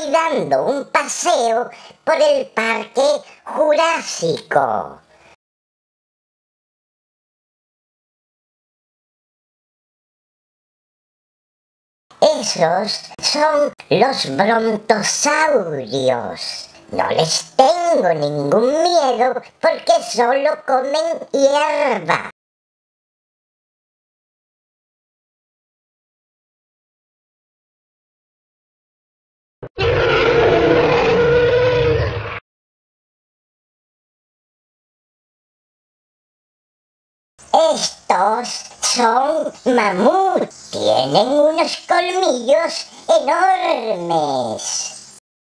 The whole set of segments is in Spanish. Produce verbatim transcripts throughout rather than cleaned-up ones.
estoy dando un paseo por el Parque Jurásico. Esos son los brontosaurios. No les tengo ningún miedo porque solo comen hierba. Estos son mamuts. Tienen unos colmillos enormes.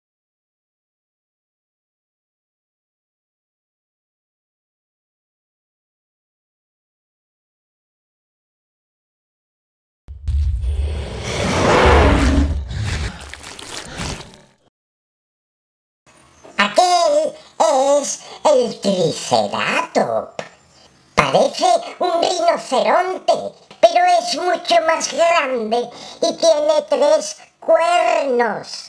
Aquel es el Triceratops. Parece un rinoceronte, pero es mucho más grande y tiene tres cuernos.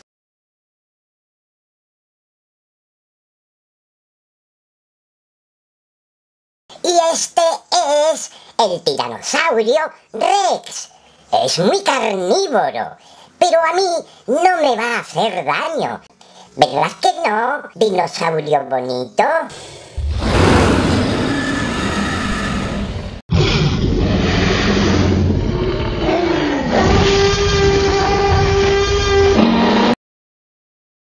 Y este es el tiranosaurio Rex. Es muy carnívoro, pero a mí no me va a hacer daño. ¿Verdad que no, dinosaurio bonito?